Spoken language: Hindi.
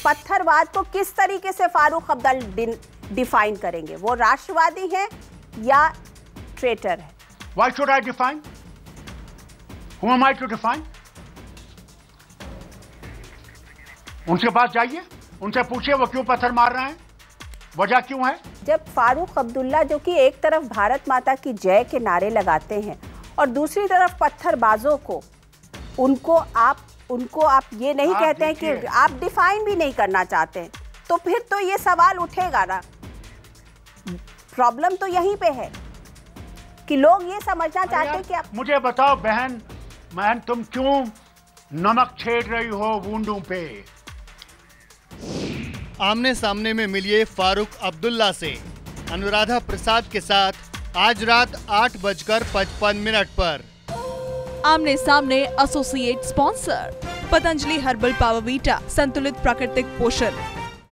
पत्थरवाद को किस तरीके से फारूक अब्दुल्ला डिफाइन करेंगे? वो राष्ट्रवादी है या ट्रेटर है? Why should I define? Who am I to define? उनके पास जाइए, उनसे पूछिए वो क्यों पत्थर मार रहे हैं, वजह क्यों है। जब फारूक अब्दुल्ला जो कि एक तरफ भारत माता की जय के नारे लगाते हैं और दूसरी तरफ पत्थरबाजों को उनको आप ये नहीं कहते हैं कि आप डिफाइन भी नहीं करना चाहते हैं, तो फिर तो ये सवाल उठेगा ना। प्रॉब्लम तो यहीं पे है कि लोग ये समझना चाहते हैं कि आप मुझे बताओ बहन तुम क्यों नमक छेड़ रही हो वूंडों पे। आमने सामने में मिलिए फारूक अब्दुल्ला से अनुराधा प्रसाद के साथ आज रात 8:55 पर। आमने सामने associate sponsor Patanjali herbal Powervita, संतुलित प्राकृतिक पोषण।